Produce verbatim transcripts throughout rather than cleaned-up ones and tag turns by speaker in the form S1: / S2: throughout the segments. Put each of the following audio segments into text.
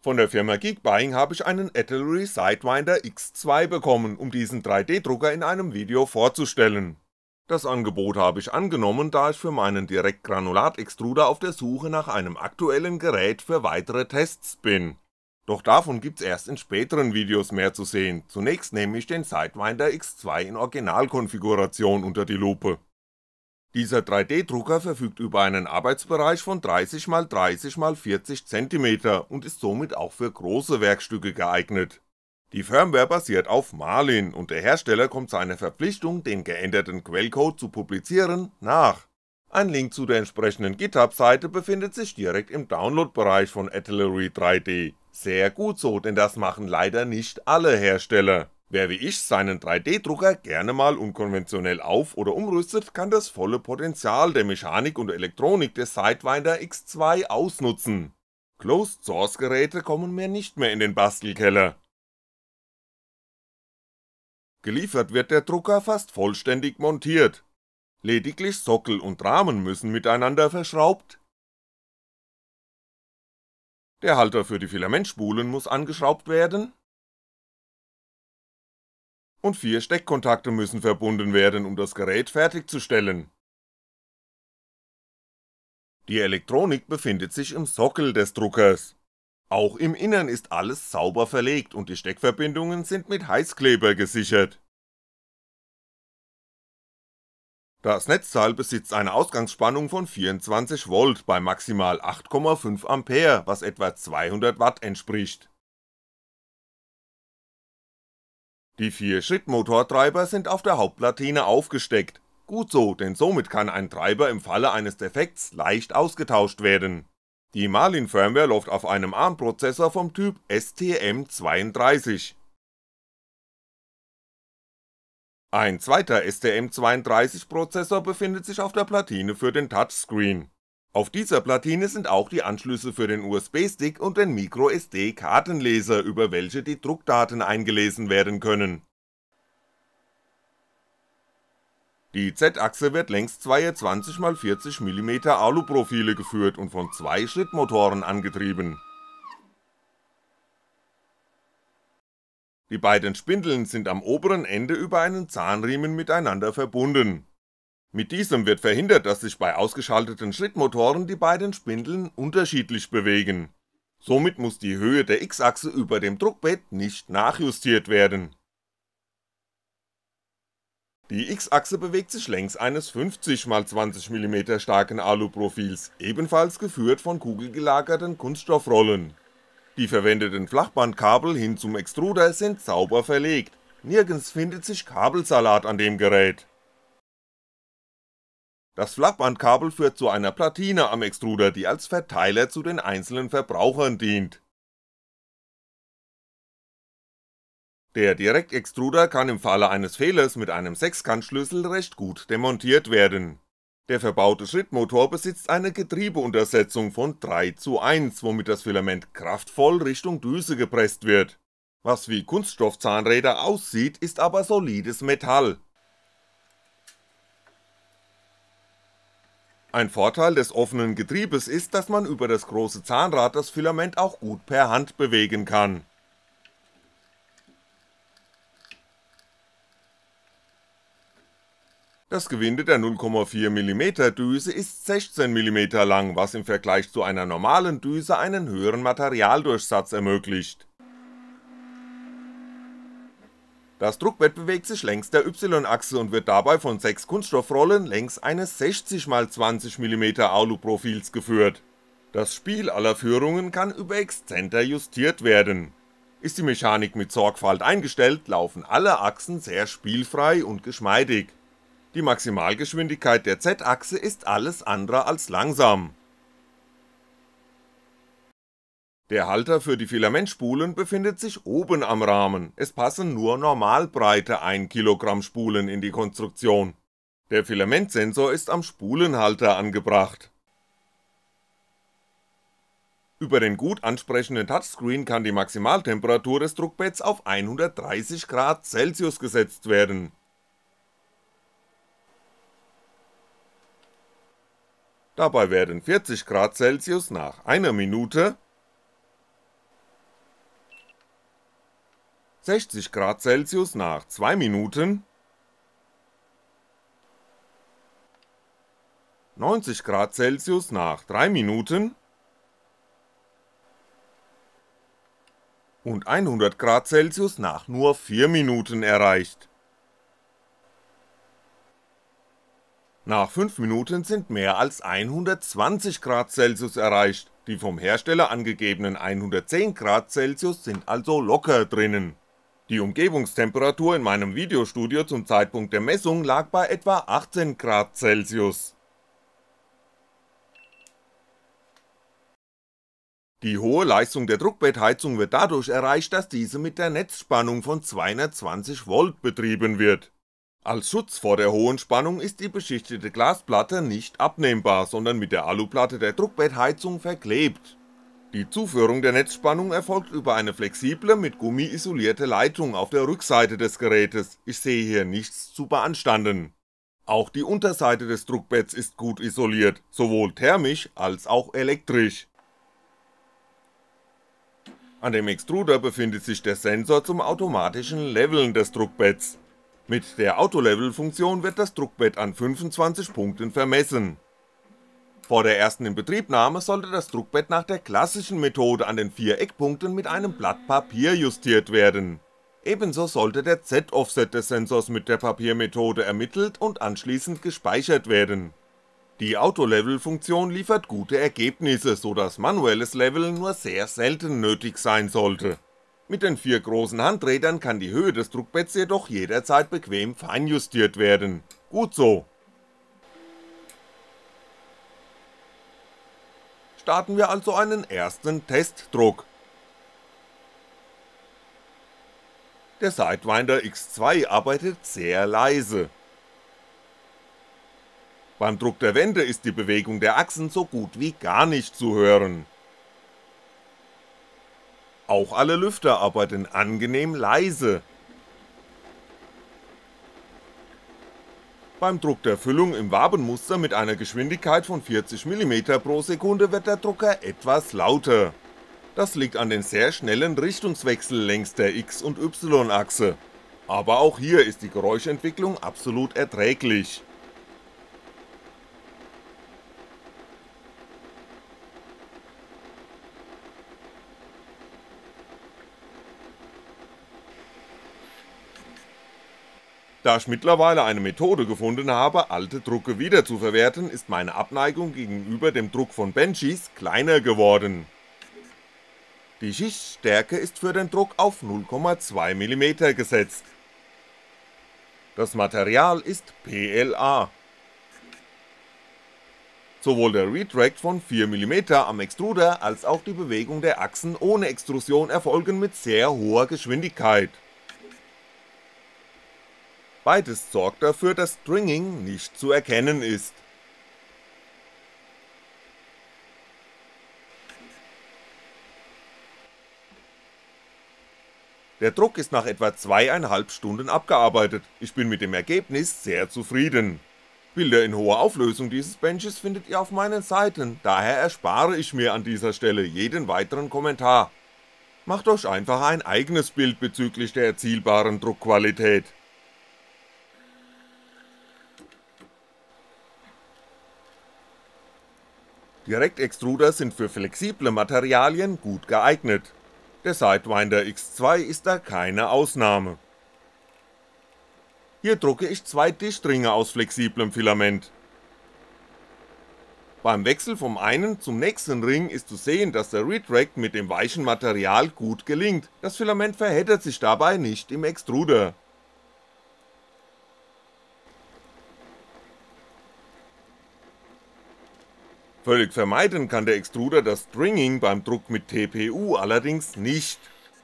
S1: Von der Firma Geekbuying habe ich einen Atelier Sidewinder X zwei bekommen, um diesen drei D Drucker in einem Video vorzustellen. Das Angebot habe ich angenommen, da ich für meinen Direktgranulat-Extruder auf der Suche nach einem aktuellen Gerät für weitere Tests bin. Doch davon gibt's erst in späteren Videos mehr zu sehen, zunächst nehme ich den Sidewinder X zwei in Originalkonfiguration unter die Lupe. Dieser drei D Drucker verfügt über einen Arbeitsbereich von dreißig mal dreißig mal vierzig Zentimeter und ist somit auch für große Werkstücke geeignet. Die Firmware basiert auf Marlin und der Hersteller kommt seiner Verpflichtung, den geänderten Quellcode zu publizieren, nach. Ein Link zu der entsprechenden GitHub-Seite befindet sich direkt im Download-Bereich von Atelier drei D. Sehr gut so, denn das machen leider nicht alle Hersteller. Wer wie ich seinen drei D Drucker gerne mal unkonventionell auf- oder umrüstet, kann das volle Potenzial der Mechanik und Elektronik des Sidewinder X zwei ausnutzen. Closed-Source-Geräte kommen mir nicht mehr in den Bastelkeller. Geliefert wird der Drucker fast vollständig montiert. Lediglich Sockel und Rahmen müssen miteinander verschraubt. Der Halter für die Filamentspulen muss angeschraubt werden. Und vier Steckkontakte müssen verbunden werden, um das Gerät fertigzustellen. Die Elektronik befindet sich im Sockel des Druckers. Auch im Innern ist alles sauber verlegt und die Steckverbindungen sind mit Heißkleber gesichert. Das Netzteil besitzt eine Ausgangsspannung von vierundzwanzig Volt bei maximal acht Komma fünf Ampere, was etwa zweihundert Watt entspricht. Die vier Schrittmotortreiber sind auf der Hauptplatine aufgesteckt, gut so, denn somit kann ein Treiber im Falle eines Defekts leicht ausgetauscht werden. Die Marlin-Firmware läuft auf einem ARM-Prozessor vom Typ S T M zweiunddreißig. Ein zweiter S T M zweiunddreißig Prozessor befindet sich auf der Platine für den Touchscreen. Auf dieser Platine sind auch die Anschlüsse für den U S B-Stick und den Micro-S D-Kartenleser, über welche die Druckdaten eingelesen werden können. Die Z-Achse wird längs zweier zwanzig mal vierzig Millimeter Aluprofile geführt und von zwei Schrittmotoren angetrieben. Die beiden Spindeln sind am oberen Ende über einen Zahnriemen miteinander verbunden. Mit diesem wird verhindert, dass sich bei ausgeschalteten Schrittmotoren die beiden Spindeln unterschiedlich bewegen. Somit muss die Höhe der X-Achse über dem Druckbett nicht nachjustiert werden. Die X-Achse bewegt sich längs eines fünfzig mal zwanzig Millimeter starken Aluprofils, ebenfalls geführt von kugelgelagerten Kunststoffrollen. Die verwendeten Flachbandkabel hin zum Extruder sind sauber verlegt, nirgends findet sich Kabelsalat an dem Gerät. Das Flachbandkabel führt zu einer Platine am Extruder, die als Verteiler zu den einzelnen Verbrauchern dient. Der Direktextruder kann im Falle eines Fehlers mit einem Sechskantschlüssel recht gut demontiert werden. Der verbaute Schrittmotor besitzt eine Getriebeuntersetzung von drei zu eins, womit das Filament kraftvoll Richtung Düse gepresst wird. Was wie Kunststoffzahnräder aussieht, ist aber solides Metall. Ein Vorteil des offenen Getriebes ist, dass man über das große Zahnrad das Filament auch gut per Hand bewegen kann. Das Gewinde der null Komma vier Millimeter Düse ist sechzehn Millimeter lang, was im Vergleich zu einer normalen Düse einen höheren Materialdurchsatz ermöglicht. Das Druckbett bewegt sich längs der Y-Achse und wird dabei von sechs Kunststoffrollen längs eines sechzig mal zwanzig Millimeter Aluprofils geführt. Das Spiel aller Führungen kann über Exzenter justiert werden. Ist die Mechanik mit Sorgfalt eingestellt, laufen alle Achsen sehr spielfrei und geschmeidig. Die Maximalgeschwindigkeit der Z-Achse ist alles andere als langsam. Der Halter für die Filamentspulen befindet sich oben am Rahmen, es passen nur normalbreite ein Kilogramm Spulen in die Konstruktion. Der Filamentsensor ist am Spulenhalter angebracht. Über den gut ansprechenden Touchscreen kann die Maximaltemperatur des Druckbetts auf hundertdreißig Grad Celsius gesetzt werden. Dabei werden vierzig Grad Celsius nach einer Minute sechzig Grad Celsius nach zwei Minuten, neunzig Grad Celsius nach drei Minuten und hundert Grad Celsius nach nur vier Minuten erreicht. Nach fünf Minuten sind mehr als hundertzwanzig Grad Celsius erreicht, die vom Hersteller angegebenen hundertzehn Grad Celsius sind also locker drinnen. Die Umgebungstemperatur in meinem Videostudio zum Zeitpunkt der Messung lag bei etwa achtzehn Grad Celsius. Die hohe Leistung der Druckbettheizung wird dadurch erreicht, dass diese mit der Netzspannung von zweihundertzwanzig Volt betrieben wird. Als Schutz vor der hohen Spannung ist die beschichtete Glasplatte nicht abnehmbar, sondern mit der Aluplatte der Druckbettheizung verklebt. Die Zuführung der Netzspannung erfolgt über eine flexible, mit Gummi isolierte Leitung auf der Rückseite des Gerätes, ich sehe hier nichts zu beanstanden. Auch die Unterseite des Druckbetts ist gut isoliert, sowohl thermisch als auch elektrisch. An dem Extruder befindet sich der Sensor zum automatischen Leveln des Druckbetts. Mit der Auto-Level-Funktion wird das Druckbett an fünfundzwanzig Punkten vermessen. Vor der ersten Inbetriebnahme sollte das Druckbett nach der klassischen Methode an den vier Eckpunkten mit einem Blatt Papier justiert werden. Ebenso sollte der Z-Offset des Sensors mit der Papiermethode ermittelt und anschließend gespeichert werden. Die Auto-Level-Funktion liefert gute Ergebnisse, so dass manuelles Leveln nur sehr selten nötig sein sollte. Mit den vier großen Handrädern kann die Höhe des Druckbetts jedoch jederzeit bequem feinjustiert werden. Gut so. Starten wir also einen ersten Testdruck. Der Sidewinder X zwei arbeitet sehr leise. Beim Druck der Wände ist die Bewegung der Achsen so gut wie gar nicht zu hören. Auch alle Lüfter arbeiten angenehm leise. Beim Druck der Füllung im Wabenmuster mit einer Geschwindigkeit von vierzig Millimeter pro Sekunde wird der Drucker etwas lauter. Das liegt an den sehr schnellen Richtungswechsel längs der X- und Y-Achse. Aber auch hier ist die Geräuschentwicklung absolut erträglich. Da ich mittlerweile eine Methode gefunden habe, alte Drucke wiederzuverwerten, ist meine Abneigung gegenüber dem Druck von Benchys kleiner geworden. Die Schichtstärke ist für den Druck auf null Komma zwei Millimeter gesetzt. Das Material ist P L A. Sowohl der Retract von vier Millimeter am Extruder als auch die Bewegung der Achsen ohne Extrusion erfolgen mit sehr hoher Geschwindigkeit. Beides sorgt dafür, dass Stringing nicht zu erkennen ist. Der Druck ist nach etwa zweieinhalb Stunden abgearbeitet, ich bin mit dem Ergebnis sehr zufrieden. Bilder in hoher Auflösung dieses Benches findet ihr auf meinen Seiten, daher erspare ich mir an dieser Stelle jeden weiteren Kommentar. Macht euch einfach ein eigenes Bild bezüglich der erzielbaren Druckqualität. Direktextruder sind für flexible Materialien gut geeignet. Der Sidewinder X zwei ist da keine Ausnahme. Hier drucke ich zwei Dichtringe aus flexiblem Filament. Beim Wechsel vom einen zum nächsten Ring ist zu sehen, dass der Retract mit dem weichen Material gut gelingt, das Filament verheddert sich dabei nicht im Extruder. Völlig vermeiden kann der Extruder das Stringing beim Druck mit T P U allerdings nicht.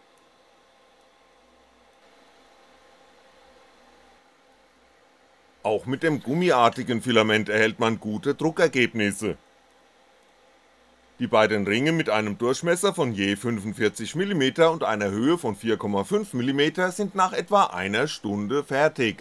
S1: Auch mit dem gummiartigen Filament erhält man gute Druckergebnisse. Die beiden Ringe mit einem Durchmesser von je fünfundvierzig Millimeter und einer Höhe von vier Komma fünf Millimeter sind nach etwa einer Stunde fertig.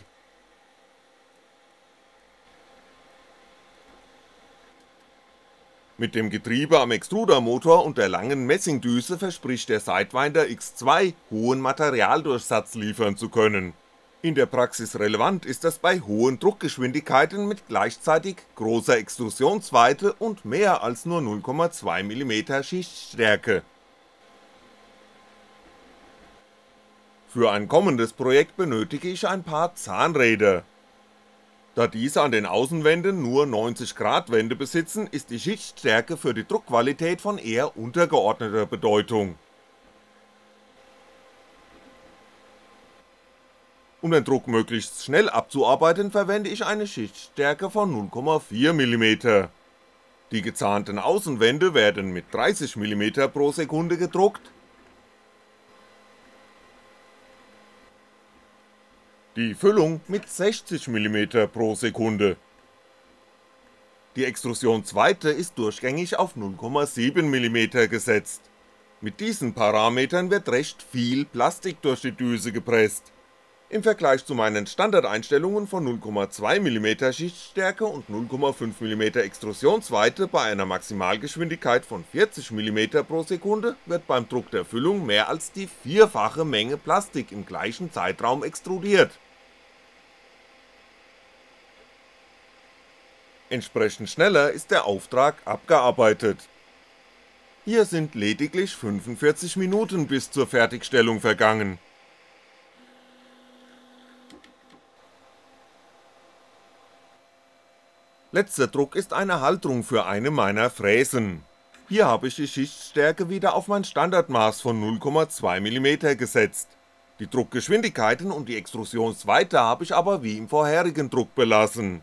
S1: Mit dem Getriebe am Extrudermotor und der langen Messingdüse verspricht der Sidewinder X zwei hohen Materialdurchsatz liefern zu können. In der Praxis relevant ist das bei hohen Druckgeschwindigkeiten mit gleichzeitig großer Extrusionsweite und mehr als nur null Komma zwei Millimeter Schichtstärke. Für ein kommendes Projekt benötige ich ein paar Zahnräder. Da diese an den Außenwänden nur neunzig Grad Wände besitzen, ist die Schichtstärke für die Druckqualität von eher untergeordneter Bedeutung. Um den Druck möglichst schnell abzuarbeiten, verwende ich eine Schichtstärke von null Komma vier Millimeter. Die gezahnten Außenwände werden mit dreißig Millimeter pro Sekunde gedruckt, die Füllung mit sechzig Millimeter pro Sekunde. Die Extrusionsweite ist durchgängig auf null Komma sieben Millimeter gesetzt. Mit diesen Parametern wird recht viel Plastik durch die Düse gepresst. Im Vergleich zu meinen Standardeinstellungen von null Komma zwei Millimeter Schichtstärke und null Komma fünf Millimeter Extrusionsweite bei einer Maximalgeschwindigkeit von vierzig Millimeter pro Sekunde wird beim Druck der Füllung mehr als die vierfache Menge Plastik im gleichen Zeitraum extrudiert. Entsprechend schneller ist der Auftrag abgearbeitet. Hier sind lediglich fünfundvierzig Minuten bis zur Fertigstellung vergangen. Letzter Druck ist eine Halterung für eine meiner Fräsen. Hier habe ich die Schichtstärke wieder auf mein Standardmaß von null Komma zwei Millimeter gesetzt. Die Druckgeschwindigkeiten und die Extrusionsweite habe ich aber wie im vorherigen Druck belassen.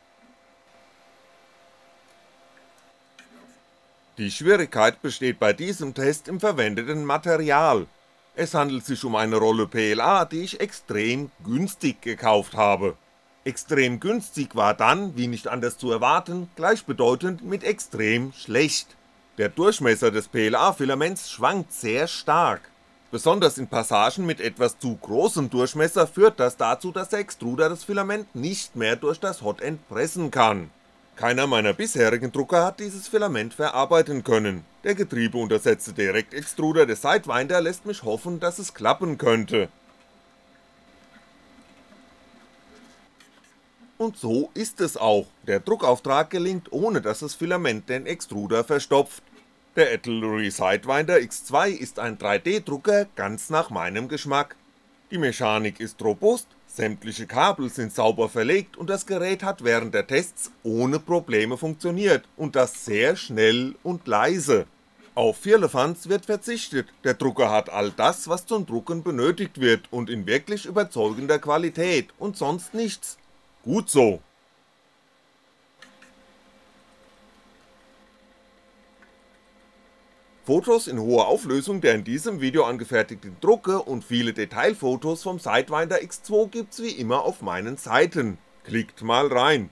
S1: Die Schwierigkeit besteht bei diesem Test im verwendeten Material. Es handelt sich um eine Rolle P L A, die ich extrem günstig gekauft habe. Extrem günstig war dann, wie nicht anders zu erwarten, gleichbedeutend mit extrem schlecht. Der Durchmesser des P L A-Filaments schwankt sehr stark. Besonders in Passagen mit etwas zu großem Durchmesser führt das dazu, dass der Extruder das Filament nicht mehr durch das Hotend pressen kann. Keiner meiner bisherigen Drucker hat dieses Filament verarbeiten können. Der getriebeuntersetzte Direktextruder des Sidewinder lässt mich hoffen, dass es klappen könnte. Und so ist es auch, der Druckauftrag gelingt ohne dass das Filament den Extruder verstopft. Der Atelier Sidewinder X zwei ist ein drei D Drucker ganz nach meinem Geschmack. Die Mechanik ist robust, sämtliche Kabel sind sauber verlegt und das Gerät hat während der Tests ohne Probleme funktioniert und das sehr schnell und leise. Auf Firlefanz wird verzichtet, der Drucker hat all das, was zum Drucken benötigt wird und in wirklich überzeugender Qualität und sonst nichts. Gut so. Fotos in hoher Auflösung der in diesem Video angefertigten Drucke und viele Detailfotos vom Sidewinder X zwei gibt's wie immer auf meinen Seiten, klickt mal rein.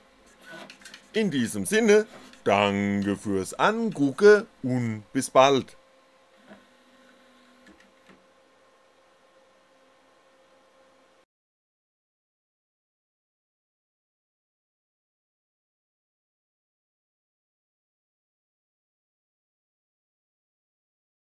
S1: In diesem Sinne, danke fürs Angucken und bis bald.